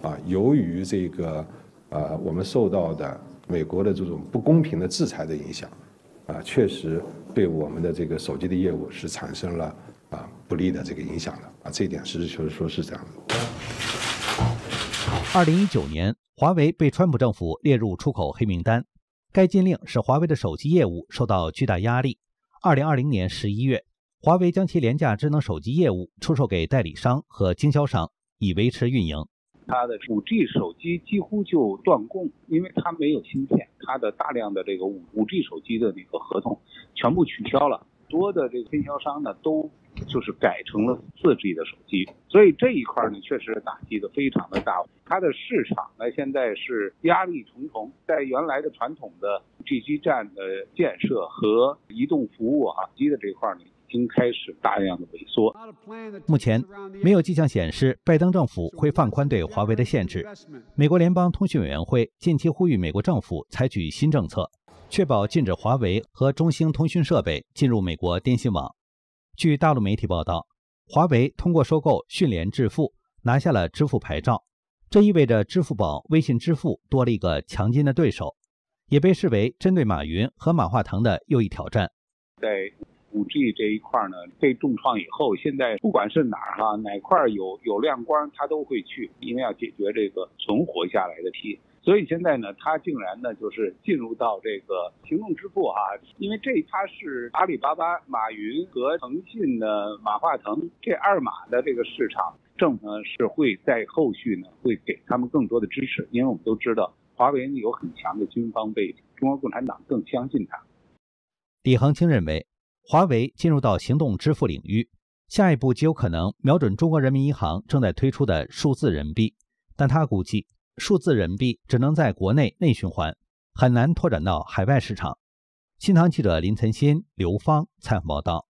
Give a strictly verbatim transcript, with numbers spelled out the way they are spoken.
啊，由于这个呃我们受到的美国的这种不公平的制裁的影响，啊，确实对我们的这个手机的业务是产生了啊不利的这个影响的啊，这一点实事求是说是这样的。 二零一九年，华为被川普政府列入出口黑名单，该禁令使华为的手机业务受到巨大压力。二零二零年十一月，华为将其廉价智能手机业务出售给代理商和经销商，以维持运营。 它的 五 G 手机几乎就断供，因为它没有芯片，它的大量的这个 五 G 手机的那个合同全部取消了，多的这个经销商呢都就是改成了四 G 的手机，所以这一块呢确实打击的非常的大。它的市场呢现在是压力重重，在原来的传统的 五 G 基站的建设和移动服务啊机的这块呢，已经开始大量的萎缩。 目前没有迹象显示拜登政府会放宽对华为的限制。美国联邦通讯委员会近期呼吁美国政府采取新政策，确保禁止华为和中兴通讯设备进入美国电信网。据大陆媒体报道，华为通过收购讯联支付拿下了支付牌照，这意味着支付宝、微信支付多了一个强劲的对手，也被视为针对马云和马化腾的又一挑战。 在五 G 这一块呢被重创以后，现在不管是哪儿哈，哪块有有亮光，他都会去，因为要解决这个存活下来的题。所以现在呢，它竟然呢就是进入到这个行动支付哈，因为这它是阿里巴巴、马云和腾讯的马化腾这二马的这个市场，政府呢是会在后续呢会给他们更多的支持，因为我们都知道华为有很强的军方背景，中国共产党更相信它。 李恒清认为，华为进入到行动支付领域，下一步极有可能瞄准中国人民银行正在推出的数字人民币，但他估计数字人民币只能在国内内循环，很难拓展到海外市场。新唐记者林岑鑫、刘芳采访报道。